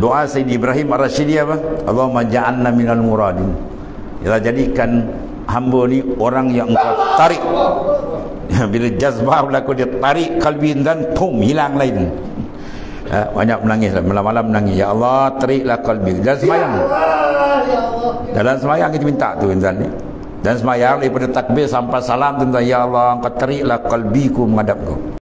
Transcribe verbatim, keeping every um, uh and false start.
Doa Sayyidi Ibrahim Ar-Rashidi apa? Allahumma ja'alna minal muradin. Ya, jadikan hamba ni orang yang engkau tarik. Bila jazbah berlaku, dia tarik kalbi dan pum, hilang lain. Ha, banyak menangis, malam-malam menangis. Ya Allah, tariklah kalbi. Dan semayang. Dalam semayang kita minta tu insan ni. Dan semayang daripada takbir sampai salam tu, ya Allah, engkau tariklah kalbiku menghadap kau.